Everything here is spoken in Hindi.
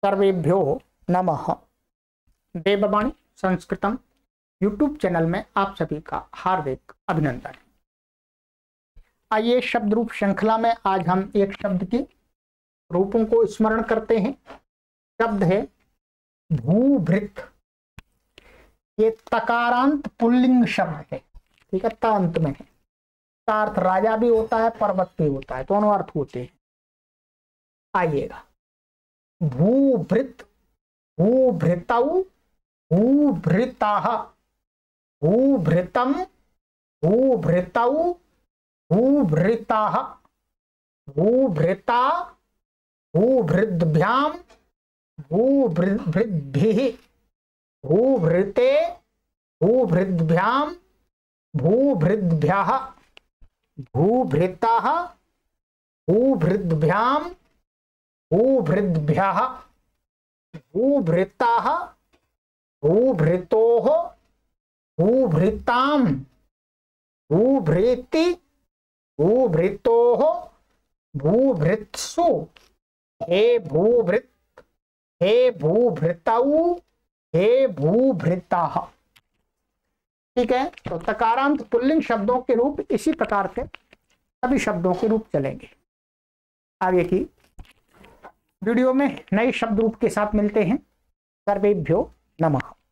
सर्वेभ्यो नमः। देववाणी संस्कृतम यूट्यूब चैनल में आप सभी का हार्दिक अभिनंदन। आइए शब्द रूप श्रृंखला में आज हम एक शब्द के रूपों को स्मरण करते हैं। शब्द है भूभृत। ये तकारांत पुल्लिंग शब्द है, ठीक है, त अंत में है। का अर्थ राजा भी होता है, पर्वत भी होता है, दोनों अर्थ होते हैं। आइएगा, भूभृत, भूभृतौ, भूभृताः, भूभृतम, भूभृतौ, भूभृताः, भूभृता, भूभृद्भ्यां, भूभृद्भिः, भूभृते, भूभृद्भ्यां, भूभृद्भ्यः, भूभृताः, भूभृद्भ्यां, भूभृद्भ्यः, भूभृताः, भूभृतोः, भूभृतां, भूभृति, भूभृतोः, भूभृत्सु, हे भूभृत, हे भूभृतौ, हे भूभृताः। ठीक है, तो तकारांत पुल्लिंग शब्दों के रूप इसी प्रकार से सभी शब्दों के रूप चलेंगे। आगे की वीडियो में नए शब्द रूप के साथ मिलते हैं। सर्वेभ्यो नमः।